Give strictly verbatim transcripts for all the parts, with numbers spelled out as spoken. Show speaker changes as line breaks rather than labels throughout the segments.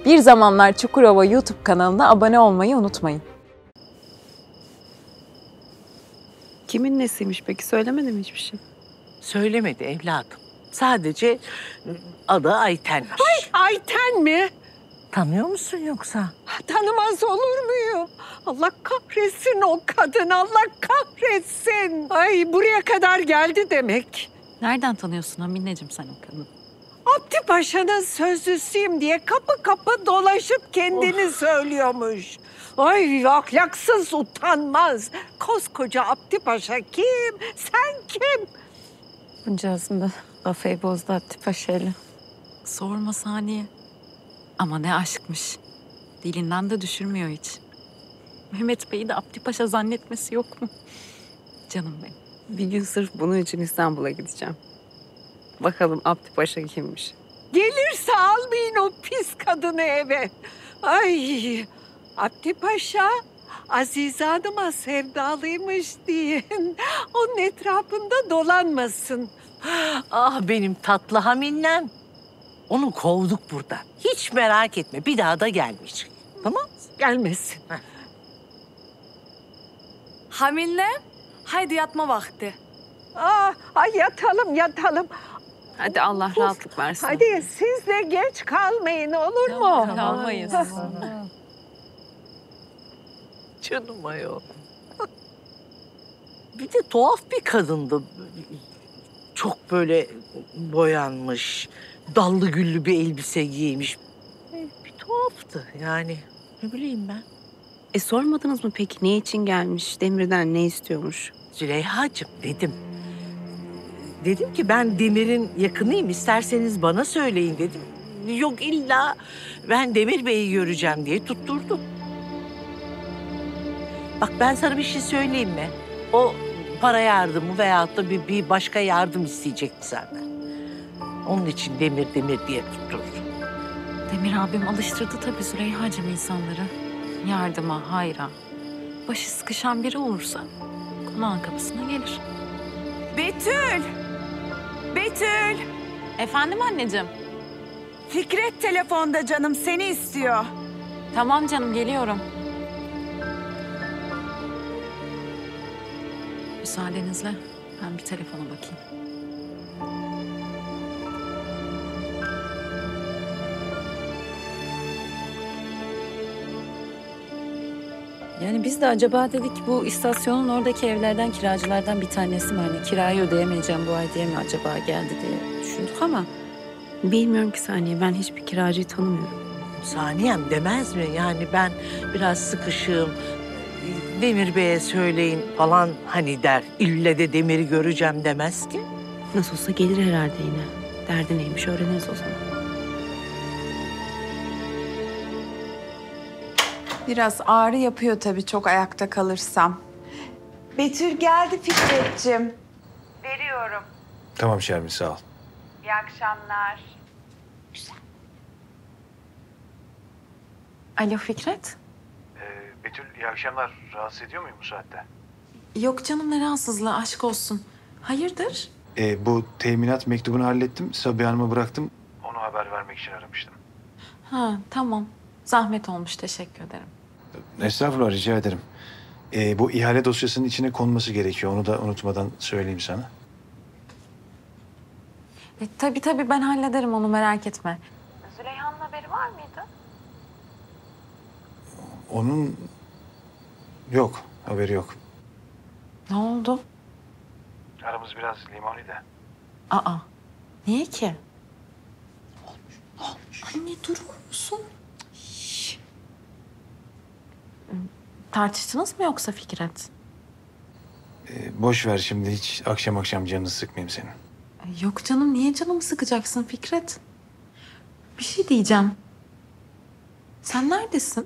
Bir Zamanlar Çukurova YouTube kanalına abone olmayı unutmayın.
Kimin nesiymiş peki? Söylemedi mi hiçbir şey?
Söylemedi evladım. Sadece adı Ayten'miş.
Ay, Ayten mi?
Tanıyor musun yoksa?
Tanımaz olur muyum? Allah kahretsin o kadın, Allah kahretsin. Ay buraya kadar geldi demek.
Nereden tanıyorsun Amineciğim sen o kadını?
Abdi Paşa'nın sözlüsüyüm diye kapı kapı dolaşıp kendini oh. söylüyormuş. Ay ahlaksız, utanmaz. Koskoca Abdi Paşa kim? Sen kim?
Bunca aslında kafayı bozdu Abdi Paşa'yla.
Sorma Saniye. Ama ne aşkmış. Dilinden de düşürmüyor hiç. Mehmet Bey'i de Abdi Paşa zannetmesi yok mu? Canım benim.
Bir gün sırf bunun için İstanbul'a gideceğim. Bakalım Abdi Paşa kimmiş?
Gelirse almayın o pis kadını eve. Ay Abdi Paşa Azize Hanım'a sevdalıymış diyin. Onun etrafında dolanmasın.
Ah benim tatlı Haminem. Onu kovduk buradan. Hiç merak etme, bir daha da gelmeyecek. Tamam?
Gelmesin.
Heh.
Hamile, haydi yatma vakti.
Aa, ay yatalım yatalım.
Hadi Allah rahatlık versin.
Hadi siz de geç kalmayın olur mu?
Kalmayız.
Canım ayol. Bir de tuhaf bir kadındı. Çok böyle boyanmış, dallı güllü bir elbise giymiş. Bir tuhaftı yani. Ne bileyim ben.
E sormadınız mı peki ne için gelmiş? Demir'den ne istiyormuş?
Züleyha'cığım dedim. Dedim ki ben Demir'in yakınıyım, isterseniz bana söyleyin dedim. Yok illa ben Demir Bey'i göreceğim diye tutturdu. Bak ben sana bir şey söyleyeyim mi? O para yardımı veyahut da bir, bir başka yardım isteyecekti senden. Onun için Demir Demir diye tutturdu.
Demir abim alıştırdı tabii Züleyha'cığım insanları. Yardıma, hayra. Başı sıkışan biri olursa konağın kapısına gelir.
Betül! Betül!
Efendim anneciğim?
Fikret telefonda canım, seni istiyor.
Tamam canım, geliyorum. Müsaadenizle ben bir telefona bakayım.
Yani biz de acaba dedik bu istasyonun oradaki evlerden kiracılardan bir tanesi mi? Hani kirayı ödeyemeyeceğim bu ay diye mi acaba geldi diye düşündük ama... Bilmiyorum ki Saniye, ben hiçbir kiracıyı tanımıyorum.
Saniyem demez mi? Yani ben biraz sıkışığım. Demir Bey'e söyleyin falan hani der. İlle de Demir'i göreceğim demez ki.
Nasıl olsa gelir herhalde yine. Derdi neymiş öğreniriz o zaman.
Biraz ağrı yapıyor tabii çok ayakta kalırsam. Betül geldi Fikret'ciğim. Veriyorum.
Tamam Şermin sağ ol.
İyi akşamlar. Alo Fikret.
Ee, Betül iyi akşamlar. Rahatsız ediyor muyum bu saatte?
Yok canım, ne rahatsızlığı, aşk olsun. Hayırdır?
Ee, bu teminat mektubunu hallettim. Sabiha Hanım'a bıraktım. Onu haber vermek için aramıştım.
Ha tamam. Zahmet olmuş, teşekkür ederim.
Estağfurullah rica ederim. Ee, bu ihale dosyasının içine konması gerekiyor. Onu da unutmadan söyleyeyim sana.
E, tabii tabii ben hallederim onu, merak etme.
Züleyha'nın haberi var mıydı?
Onun yok. Haberi yok.
Ne oldu?
Aramız biraz limoni de.
Aa, niye ki? Ne olmuş? Ne olmuş? Anne durur musun? Şş. Tartıştınız mı yoksa Fikret?
Ee, boş ver şimdi. Hiç akşam akşam canını sıkmayayım senin.
Yok canım, niye canımı sıkacaksın Fikret? Bir şey diyeceğim. Sen neredesin?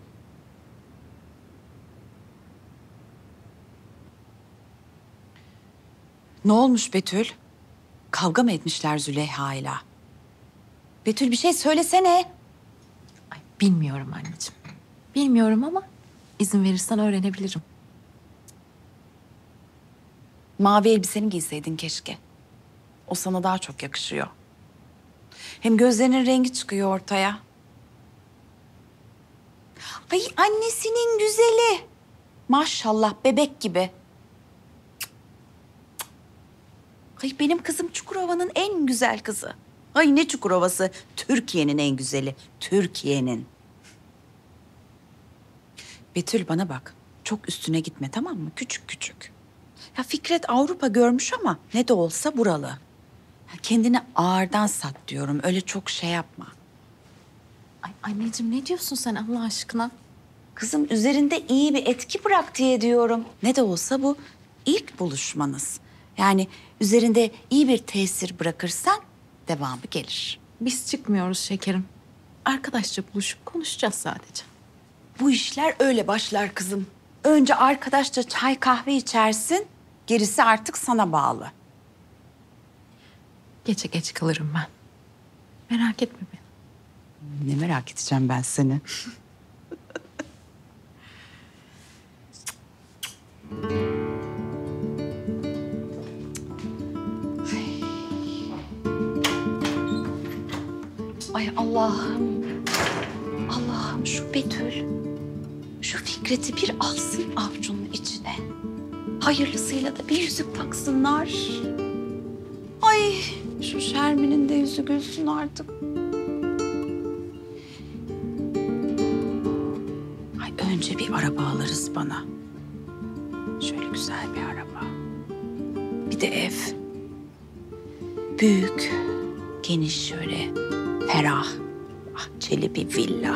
Ne olmuş Betül? Kavga mı etmişler Züleyha'yla? Betül bir şey söylesene.
Ay, bilmiyorum anneciğim. Bilmiyorum ama izin verirsen öğrenebilirim.
Mavi elbiseni giyseydin keşke. O sana daha çok yakışıyor. Hem gözlerinin rengi çıkıyor ortaya. Ay annesinin güzeli. Maşallah bebek gibi. Ay benim kızım Çukurova'nın en güzel kızı. Ay ne Çukurova'sı? Türkiye'nin en güzeli. Türkiye'nin. Betül bana bak. Çok üstüne gitme tamam mı? Küçük küçük. Ya Fikret Avrupa görmüş ama ne de olsa buralı. Ya kendini ağırdan sat diyorum. Öyle çok şey yapma.
Ay anneciğim ne diyorsun sen Allah aşkına?
Kızım üzerinde iyi bir etki bırak diye diyorum. Ne de olsa bu ilk buluşmanız. Yani üzerinde iyi bir tesir bırakırsan devamı gelir.
Biz çıkmıyoruz şekerim. Arkadaşça buluşup konuşacağız sadece.
Bu işler öyle başlar kızım. Önce arkadaşça çay kahve içersin. Gerisi artık sana bağlı.
Gece geç kalırım ben. Merak etme beni.
Ne merak edeceğim ben seni. Ay Allah'ım. Allah'ım şu Betül. Şu Fikret'i bir alsın avucunun içine. Hayırlısıyla da bir yüzük taksınlar. Ay şu Şermin'in de yüzü gülsün artık. Ay önce bir araba alırız bana. Şöyle güzel bir araba. Bir de ev. Büyük, geniş şöyle, ferah, bahçeli bir villa.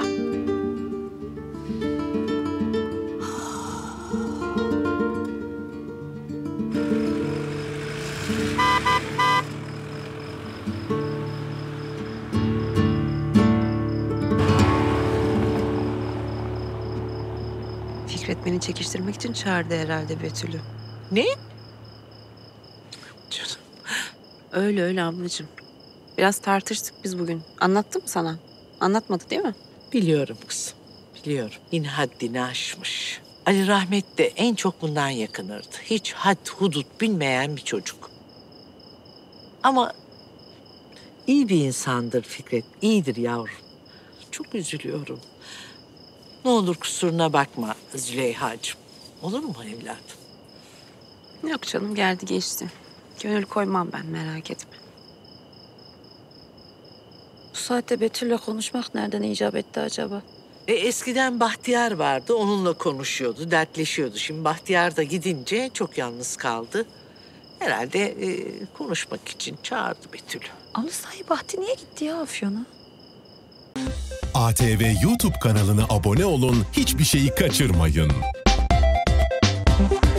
Fikret beni çekiştirmek için çağırdı herhalde Betül'ü.
Ne?
Canım. Öyle öyle ablacığım. Biraz tartıştık biz bugün. Anlattım mı sana? Anlatmadı değil mi?
Biliyorum kızım, biliyorum. Yine haddini aşmış. Ali Rahmet de en çok bundan yakınırdı. Hiç had hudut bilmeyen bir çocuk. Ama iyi bir insandır Fikret, iyidir yavrum. Çok üzülüyorum. Ne olur kusuruna bakma Züleyha'cığım. Olur mu evladım?
Yok canım geldi geçti. Gönül koymam ben merak etme. Bu saatte Betül'le konuşmak nereden icap etti acaba?
E, eskiden Bahtiyar vardı, onunla konuşuyordu, dertleşiyordu. Şimdi Bahtiyar da gidince çok yalnız kaldı. Herhalde e, konuşmak için çağırdı Betül'ü.
Ama sahi Bahti niye gitti ya Afyon'a?
A T V YouTube kanalına abone olun, hiçbir şeyi kaçırmayın.